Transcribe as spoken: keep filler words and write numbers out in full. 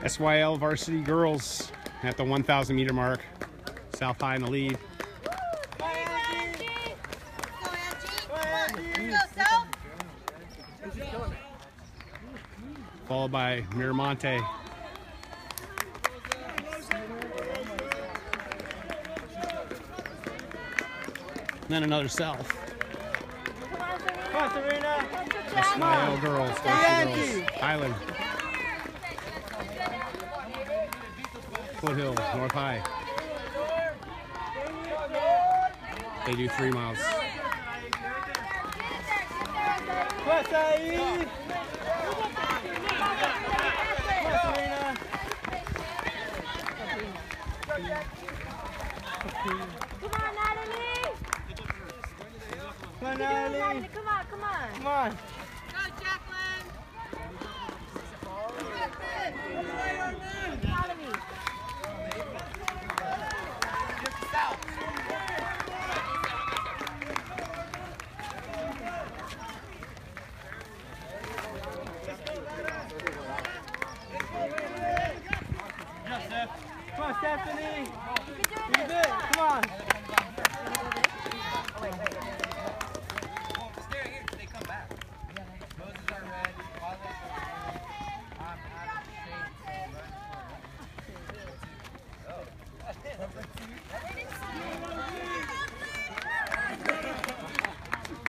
S Y L varsity girls at the one thousand meter mark. South High in the lead. Followed by Miramonte. And then another South. Come on, Serena. S Y L girls, varsity girls. Highland. Foothills, North High. They do three miles. Come on, Saeed. Come on, Serena. Come on, Natalie. Come on, Natalie. Come on, come on. Come on. Go, Jacqueline. Come on, Stephanie. You can do it. Come on.